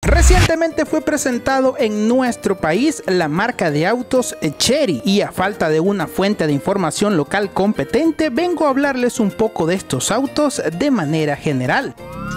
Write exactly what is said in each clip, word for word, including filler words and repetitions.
Recientemente fue presentado en nuestro país la marca de autos Chery y a falta de una fuente de información local competente, vengo a hablarles un poco de estos autos de manera general.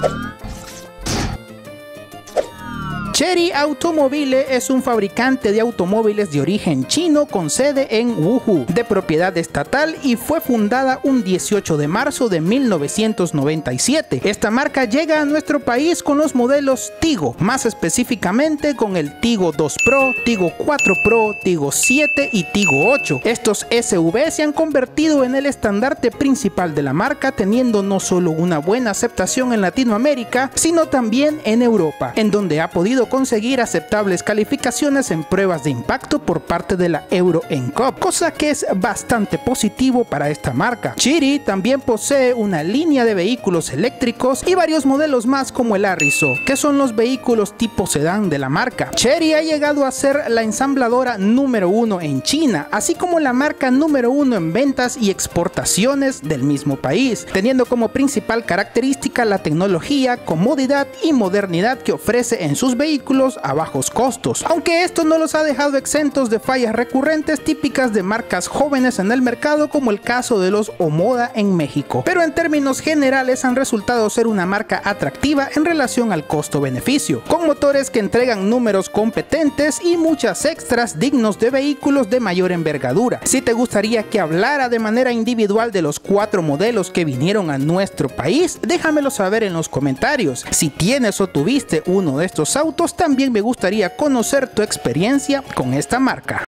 Chery Automobile es un fabricante de automóviles de origen chino con sede en Wuhu, de propiedad estatal, y fue fundada un dieciocho de marzo de mil novecientos noventa y siete. Esta marca llega a nuestro país con los modelos Tigo, más específicamente con el Tigo dos Pro, Tigo cuatro Pro, Tigo siete y Tigo ocho. Estos S U V se han convertido en el estandarte principal de la marca, teniendo no solo una buena aceptación en Latinoamérica, sino también en Europa, en donde ha podido conseguir aceptables calificaciones en pruebas de impacto por parte de la Euro N C A P, cosa que es bastante positivo para esta marca. Chery también posee una línea de vehículos eléctricos y varios modelos más como el Arriso, que son los vehículos tipo sedán de la marca. Chery ha llegado a ser la ensambladora número uno en China, así como la marca número uno en ventas y exportaciones del mismo país, teniendo como principal característica la tecnología, comodidad y modernidad que ofrece en sus vehículos a bajos costos, aunque esto no los ha dejado exentos de fallas recurrentes típicas de marcas jóvenes en el mercado, como el caso de los Omoda en México, pero en términos generales han resultado ser una marca atractiva en relación al costo-beneficio, con motores que entregan números competentes y muchas extras dignos de vehículos de mayor envergadura. Si te gustaría que hablara de manera individual de los cuatro modelos que vinieron a nuestro país, déjamelo saber en los comentarios. Si tienes o tuviste uno de estos autos, también me gustaría conocer tu experiencia con esta marca.